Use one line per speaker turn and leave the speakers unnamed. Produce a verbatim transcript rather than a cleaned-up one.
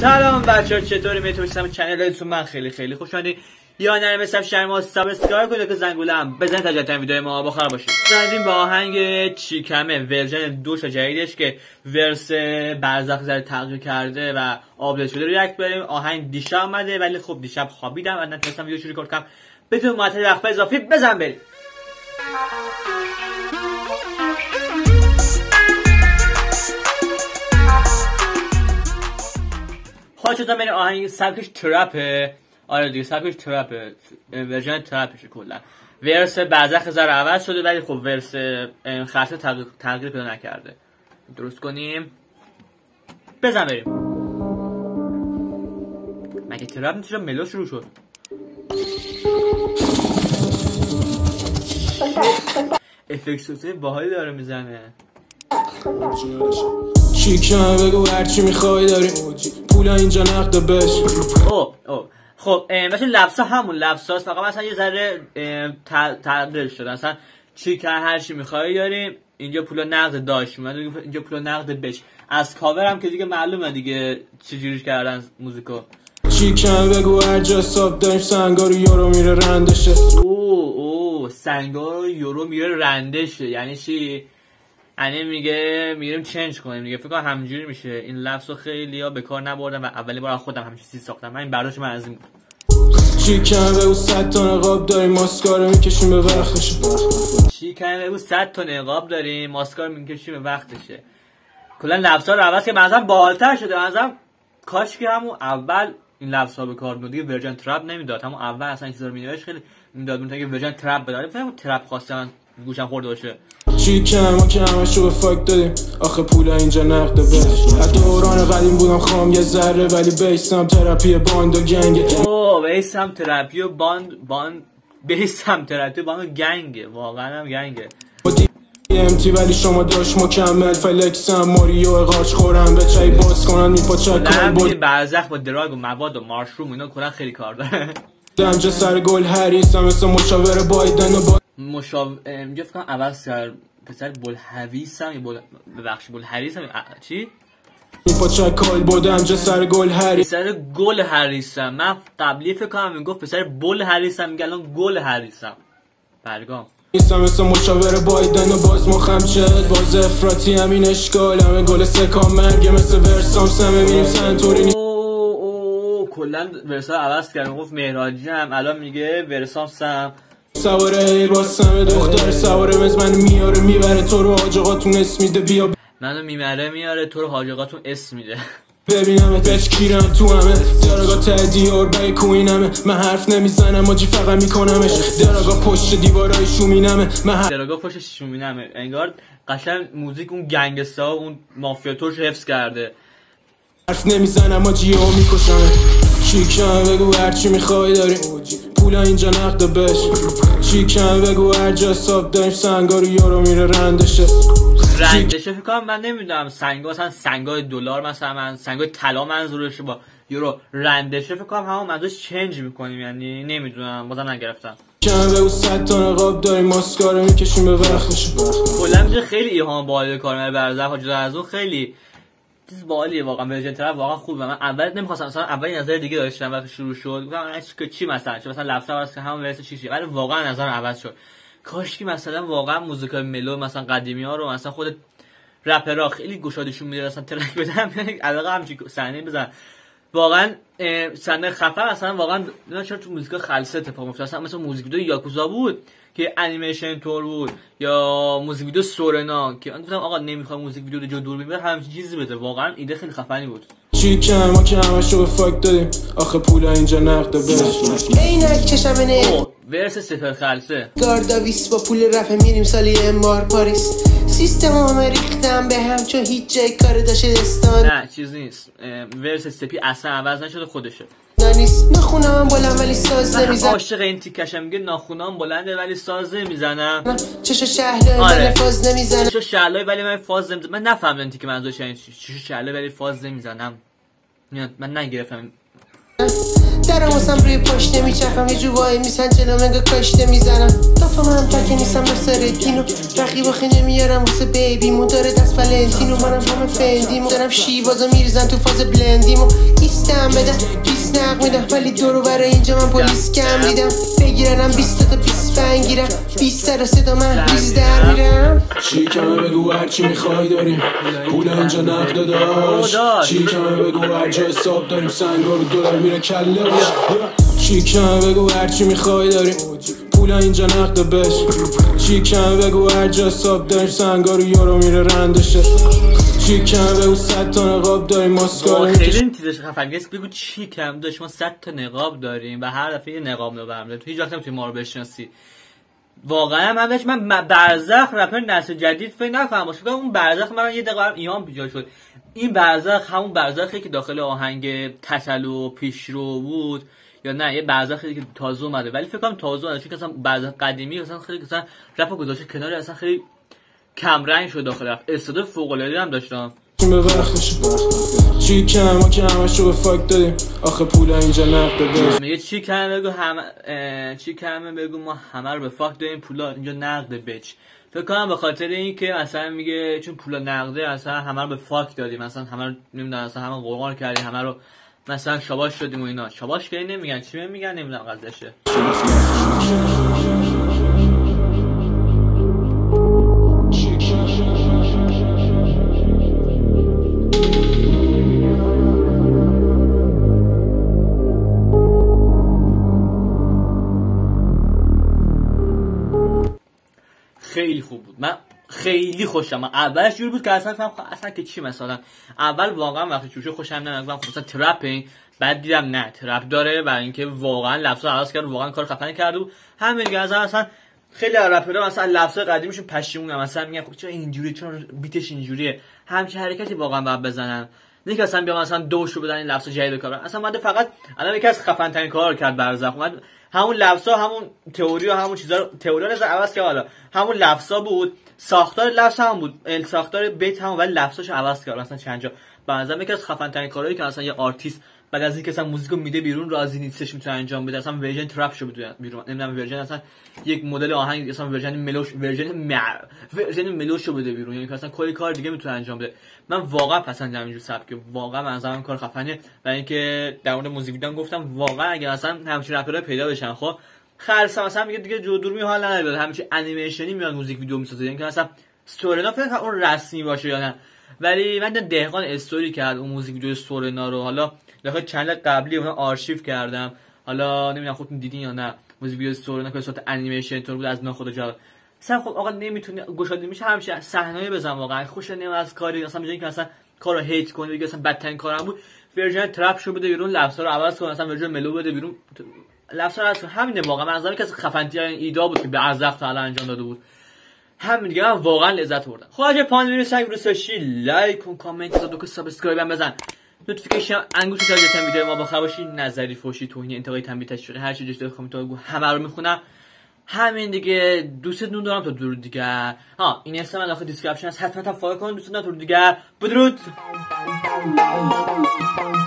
سلام بچه‌ها، چطوری؟ میتونستم چنلتون من خیلی خیلی خوشحالم. یا نه مثلا شما سابسکرایب کنید که زنگوله هم بزنید تا جدیدترین ویدیو ما بخیر باشید. زدیم با آهنگ چیکمه ورژن دو جدیدش که ورس برزخ زده تغییر کرده و آپدیت شده ریاکت بریم. آهنگ دیشب اومده ولی خب دیشب خوابیدم و نتونستم ویدیو شروع کنم بدون معطل وقت اضافی. بزن بریم. خواهد شدم بین آهنگ سبکش ترپه. آره دیگه سبکش ترپه، ورژن ترپشه. کلا ورس برزخ زر عوض شده ولی خب ورس خرسه تغییر, تغییر پیدا نکرده. درست کنیم بزن بریم. مگه ترپ نیست؟ ملو شروع شد. افکت باحالی داره میزنه.
چیکم بگو هرچی میخوای داریم، پولا اینجا نقده بش.
او او خب مثلا لفظا همون لفظاست، فقط مثلا یه ذره تغییر شده. مثلا چیکم هرچی میخوای داریم، اینجا پولا نقد داشت اومد، اینجا پولا نقد بش. از کاور هم که دیگه معلومه دیگه چجوری کردن موزیکو.
چیکم بگو هر جا حساب داریم، سنگارو یورو میره رندشه.
او او سنگارو یورو میره رندشه یعنی چی؟ یعنی میگه میریم چنج کنیم دیگه. فکر کنم همینجوری میشه. این لفظو خیلی‌ها به کار نبردم و اولین بار خودم همین چیزی ساختم. من این برداشت من از این بود.
چیکم بگو صد تا نقاب داریم، ماسکارو میکشیم به وقتشه.
چیکم بگو صد تا نقاب داریم، ماسکارو میکشیم به وقتشه. کلا لفظا رو عوض که مثلا باحال‌تر شده. مثلا کاش که همون اول این لفظا به کار می‌برد دیگه. ورژن ترپ نمیداد. همون اول اصلا این چیزا رو مینوشت خیلی میداد اون تا که ورژن ترپ بده. فکر کنم ترپ خواسته من گوشم خورده باشه.
چیکم ما که همشو به فاک دادیم، آخه پولا اینجا نقده بش. از دوران قدیم بودم خام یه ذره، ولی بیسم تراپی باند و گنگه.
اوه بیسم تراپی و باند باند بیسم تراپی باند و گنگه. واقعا هم گنگه.
امتی ولی شما داشت مکمل فلکسم ماریو اقاش خورم به چای باز کنن میپاچه کار بود.
برزخ با دراگ و مواد و مارشروم اینا کلا خیلی کار داره.
دمجا سر گل هریسم مثل مشاور بایدن و با
مشاور اینجا فکر کنم اول سر پسر بلحویسم یا بل ببخش بلحریسم چی؟
میپاچه کال بودم جا سر گل هریس
پسر گل هریسم. من قبلی فکر کنم میگفت پسر بل هریسم، میگه الان گل هریسم. برگام
نیستم مثل مشاور بایدن و باز مخم چهد باز افراتی همین اشکال همه گل سکام مرگه مثل ورسام سمه میریم سنتورینی.
اوه اوه کلن ورسا عوض کردم. گفت مهراجی هم الان میگه ورسام سم.
سواره ای باز سمه دختر سواره مز من میاره میبره تو رو حاج آقاتون اسم میده. بیا
منو میبره میاره تو رو حاج آقاتون اسم میده.
ببینم اتش کیرم تو همه دراگا تدیار بای کوینمه. من حرف نمیزنم آجی فقط میکنمش. دراگا پشت دیوارای شومینمه. من
دراگا پشت شومینمه. انگار قشنگ موزیک اون گنگستا اون مافیا توش حفظ کرده.
حرف نمیزنم آجی ها میکشمه. چیکم بگو هرچی میخوای داریم، پولا اینجا نقده بش. چیکم بگو هر جا حساب داریم، سنگارو یورو میره رندشه.
رندشه فکر کنم من نمیدونم. سنگا مثلا سنگای دلار مثلا من سنگای طلا منظورشه با یورو. رندشه فکر کنم همون منظورش چنج میکنیم یعنی نمیدونم بازم نگرفتم.
چیکم بگو صد تا نقاب داریم، ماسکارو میکشیم به وقتشه.
کلا میشه خیلی ایهام باحال کار برزخ ها. جدا از اون خیلی چیز باحالیه واقعا. ورژن طرف واقعا خوبه. من اول نمیخواستم مثلا اول نظر دیگه داشتم وقتی شروع شد. گفتم چی مثلا چه مثلا لفظا واسه همون ورس چی چی، ولی واقعا نظر عوض شد. کاش که مثلا واقعا موزیکای ملو مثلا قدیمی ها رو مثلا خود رپرها خیلی گشادشون میده مثلا ترک بدن علاقه همچین صحنه بزن. واقعا صحنه خفن مثلا واقعا نه چرا تو موزیکا خلسه اتفاق میفته. مثلا مثلا موزیک ویدیو یاکوزا بود که انیمیشن تور بود، یا موزیک ویدیو سورنا که من گفتم آقا نمیخوام موزیک ویدیو جو دور ببینم همین چیزی بده. واقعا ایده خیلی خفنی بود.
چیکم ما که همشو به فاک دادیم، آخه پولا اینجا نقده بش.
عینک چشم نه
ورس سفر خلسه
گارداویس با پول رفع میریم سالی امبار پاریس. سیستم همه ریختم به هم چون هیچ جای کار داشته دستان.
نه چیز نیست. ورس سپی اصلا عوض نشده خودشه.
نیست نخونم بلند ولی ساز نمیزنم.
عاشق این تیکشم میگه ناخونام بلنده ولی ساز نمیزنم.
چشو شهلای
آره.
ولی فاز نمیزنم.
چشو شهلای ولی من فاز نمیزنم. من نفهمیدم تیک منظورش یعنی چی. چشو شهلای ولی فاز نمیزنم. من نگرفتم.
درم واسم روی پشت نمیچرخم یه جو وای میسن جلو مگه کاشته میزنم دافم هم تکه نیستم نصرتینو رقیب آخه نمیارم واسه بیبیمو داره دست ولنتینو منم همه فندیمو دارم شیوازو میریزم تو فاز بلندیمو ایستم بدم بیست نق میدم ولی دورو برای اینجا من پلیس کم دیدم بگیرنم بیست تا بیست فن گیرم بیست سر صدا من ریز در میرم
چی کمه بگو هرچی میخوای داریم پول اینجا نقد داشت چی کمه بگو هر جا حساب داریم سنگا رو دلار میره کله باش چی کمه بگو هرچی میخوای داریم پول اینجا نقد بش چی کمه بگو هر جا حساب داریم سنگا رو یورو میره رندشه چی کمه بگو صد تا نقاب داریم ماسکارا
خیلی این تیزش خفنگست بگو چی کم داشت ما صد تا نقاب داریم و هر دفعه یه نقاب رو برمی‌داریم تو هیچ وقت نمیتونی ما رو بشناسی واقعا من داشت من برزخ رپر نسل جدید فکر نکنم باشه اون برزخ من یه دقیقه ایام پیدا شد این برزخ همون برزخی که داخل آهنگ تسلو پیشرو بود یا نه یه برزخی که تازه اومده ولی فکر کنم تازه اومده چون مثلا برزخ قدیمی مثلا خیلی مثلا رپ گذاشته کنار اصلا خیلی کم رنگ شد داخل رپ استعداد فوق العاده هم داشتم
به وقتش چی کم ما که همشو به فاک دادیم آخه پول اینجا نقد بش
میگه چی کمه بگو همه چی کمه بگو ما همه رو به فاک دادیم پولا اینجا نقد بچ فکر کنم به خاطر اینکه مثلا میگه چون پولا نقده اصلا همه رو به فاک دادیم مثلا همه رو نمیدونم مثلا همه قرقر کردیم همه رو مثلا شاباش شدیم و اینا شاباش که نمیگن چی میگن نمیدونم قضیهشه خیلی خوب بود من خیلی خوشم من اولش جوری بود که اصلا فهم اصلا که چی مثلا اول واقعا وقتی چوشو خوشم نمیاد مثلا ترپ این بعد دیدم نه ترپ داره و اینکه واقعا لفظا عوض کرد واقعا کار خفنی کرد و همین دیگه اصلا اصلا خیلی رپرها مثلا لفظا قدیمیشون پشیمونن مثلا میگن خب چرا اینجوری چرا بیتش اینجوریه همچین حرکتی واقعا باید بزنن نه که اصلا بیا مثلا دوشو بدن این لفظا جدید کار اصلا اومده فقط الان یکی از خفن ترین کارا کرد برزخ اومد همون لفظا همون تئوری و همون چیزا رو تئوری رو عوض کرد حالا همون لفظا بود ساختار لفظ هم بود ال ساختار بیت هم ولی لفظاشو عوض کرد مثلا چند جا به نظر یکی از خفن ترین کارهایی که مثلا یه آرتیست بعد از اینکه مثلا موزیکو میده بیرون راضی نیستش میتونه انجام بده اصلا ورژن ترپ شو بده بیرون نمیدونم ورژن اصلا یک مدل آهنگ اصلا ورژن ملوش ورژن مع ورژن ملوشو بده بیرون یعنی اصلا کلی کار دیگه میتونه انجام بده من واقعا پسندم اینجور سبک واقعا من نظرم کار خفنه و اینکه در مورد موزیک ویدیو گفتم واقعا اگه اصلا همچین رپرها پیدا بشن خب خالصا مثلا میگه دیگه جو دور می حال نداره همچین انیمیشنی میاد موزیک ویدیو میسازه یعنی مثلا استورینا فکر کنم اون رسمی باشه یا نه ولی من دهقان استوری کرد اون موزیک ویدیو استورینا رو حالا داخل چنل قبلی اون آرشیو کردم حالا نمیدونم خودتون دیدین یا نه موزیک ویدیو استورینا که صورت انیمیشن طور بود از ناخود جا مثلا خب آقا نمیتونه گشاده میشه همش صحنه‌ای بزن واقعا خوش نمیاد از کاری مثلا میگه که مثلا کارو هیت کنه دیگه مثلا بدترین کارم بود ورژن ترپ شو بده بیرون لفظا رو عوض کنه مثلا ورژن ملو بده بیرون لفظا رو همین واقعا من نظرم که از خفن‌ترین ایده بود که به ارزخ تا الان انجام داده بود همین دیگه من واقعا لذت بردم خب اگه پایین میرسید اگه دوست داشتی لایک کن کامنت بذار دو سابسکرایب هم بزن نوتیفیکیشن انگوش تا جتن ویدیو ما با خبر باشی نظری فوشی توهین انتقادی تنبیه تشویق هر چیزی داشته کامنت بگو همه رو میخونم همین دیگه دوستتون دارم تا دور دیگه ها این اسم من داخل دیسکریپشن هست حتما فالو کن دوستتون تا دور دیگه بدرود